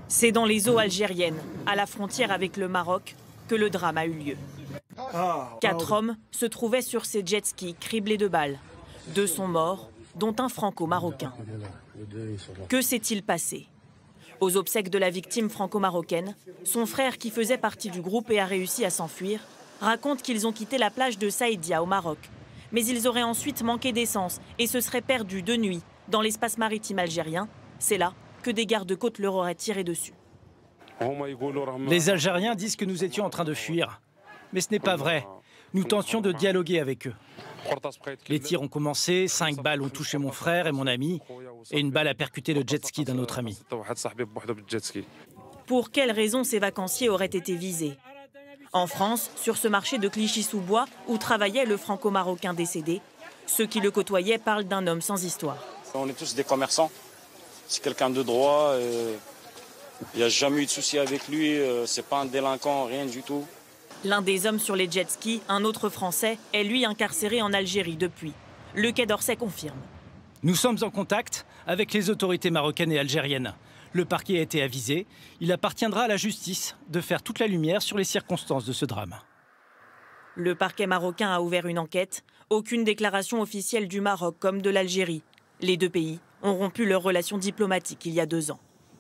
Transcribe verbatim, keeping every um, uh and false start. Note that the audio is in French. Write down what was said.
C'est dans les eaux algériennes, à la frontière avec le Maroc, que le drame a eu lieu. Quatre hommes se trouvaient sur ces jet skis criblés de balles. Deux sont morts, dont un franco-marocain. Que s'est-il passé? Aux obsèques de la victime franco-marocaine, son frère, qui faisait partie du groupe et a réussi à s'enfuir, raconte qu'ils ont quitté la plage de Saïdia au Maroc. Mais ils auraient ensuite manqué d'essence et se seraient perdus de nuit dans l'espace maritime algérien. C'est là que des gardes-côtes leur auraient tiré dessus. Les Algériens disent que nous étions en train de fuir. Mais ce n'est pas vrai. Nous tentions de dialoguer avec eux. Les tirs ont commencé, cinq balles ont touché mon frère et mon ami, et une balle a percuté le jet ski d'un autre ami. Pour quelles raisons ces vacanciers auraient été visés? En France, sur ce marché de Clichy-sous-Bois, où travaillait le franco-marocain décédé, ceux qui le côtoyaient parlent d'un homme sans histoire. On est tous des commerçants. C'est quelqu'un de droit. Il n'y a jamais eu de souci avec lui. C'est pas un délinquant, rien du tout. L'un des hommes sur les jet skis, un autre Français, est lui incarcéré en Algérie depuis. Le Quai d'Orsay confirme. Nous sommes en contact avec les autorités marocaines et algériennes. Le parquet a été avisé. Il appartiendra à la justice de faire toute la lumière sur les circonstances de ce drame. Le parquet marocain a ouvert une enquête. Aucune déclaration officielle du Maroc comme de l'Algérie. Les deux pays ont rompu leurs relations diplomatiques il y a deux ans.